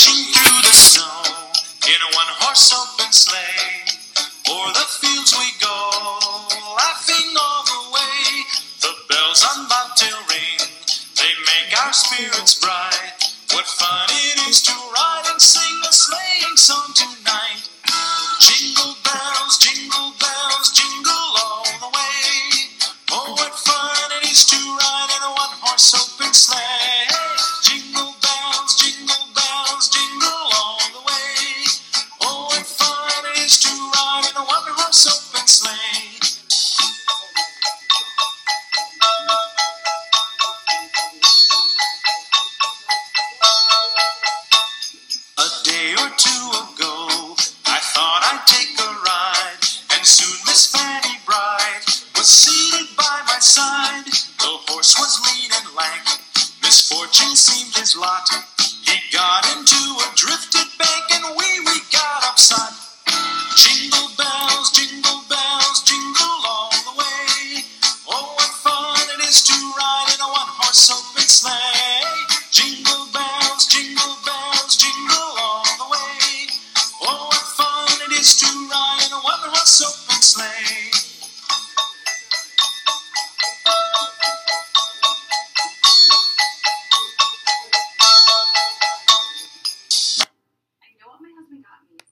Dashing through the snow in a one-horse open sleigh. O'er the fields we go, laughing all the way. The bells on bobtail ring, they make our spirits bright. What fun it is to ride and sing a sleighing song tonight. Jingle bells, jingle all the way. Oh, what fun it is to ride in a one-horse open sleigh. Jingle bells, jingle all the way. Oh, what fun it is to ride in a one-horse open sleigh. A day or two ago, I thought I'd take a ride, and soon Miss Fanny Bright was seated by my side. The horse was lean and lank, misfortune seemed his lot. He got into a drifted bank, and we got upside. Jingle